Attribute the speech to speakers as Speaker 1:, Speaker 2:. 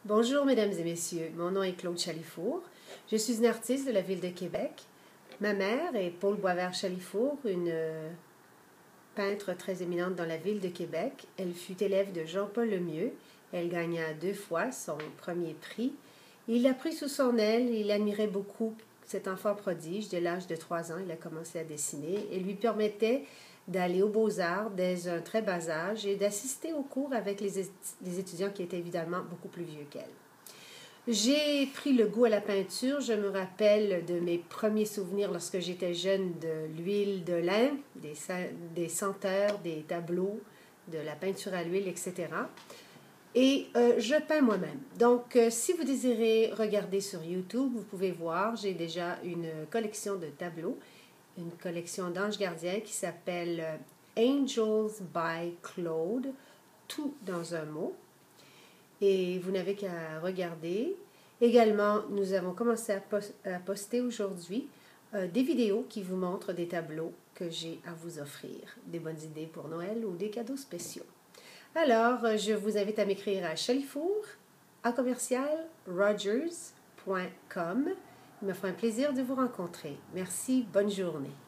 Speaker 1: Bonjour mesdames et messieurs, mon nom est Claude Chalifour. Je suis une artiste de la ville de Québec. Ma mère est Paul Boisvert-Chalifour, une peintre très éminente dans la ville de Québec. Elle fut élève de Jean-Paul Lemieux. Elle gagna 2 fois son premier prix. Il l'a pris sous son aile et il admirait beaucoup cet enfant prodige. Dès l'âge de 3 ans, il a commencé à dessiner et lui permettait d'aller aux Beaux-Arts dès un très bas âge et d'assister aux cours avec les étudiants qui étaient évidemment beaucoup plus vieux qu'elle. J'ai pris le goût à la peinture. Je me rappelle de mes premiers souvenirs lorsque j'étais jeune de l'huile de lin, des senteurs, des tableaux, de la peinture à l'huile, etc. Et je peins moi-même. Donc, si vous désirez regarder sur YouTube, vous pouvez voir, j'ai déjà une collection de tableaux, une collection d'anges gardiens qui s'appelle Angels by Claude, tout dans un mot. Et vous n'avez qu'à regarder. Également, nous avons commencé à poster aujourd'hui des vidéos qui vous montrent des tableaux que j'ai à vous offrir, des bonnes idées pour Noël ou des cadeaux spéciaux. Alors, je vous invite à m'écrire à chalifour@rogers.com. Il me fera un plaisir de vous rencontrer. Merci, bonne journée.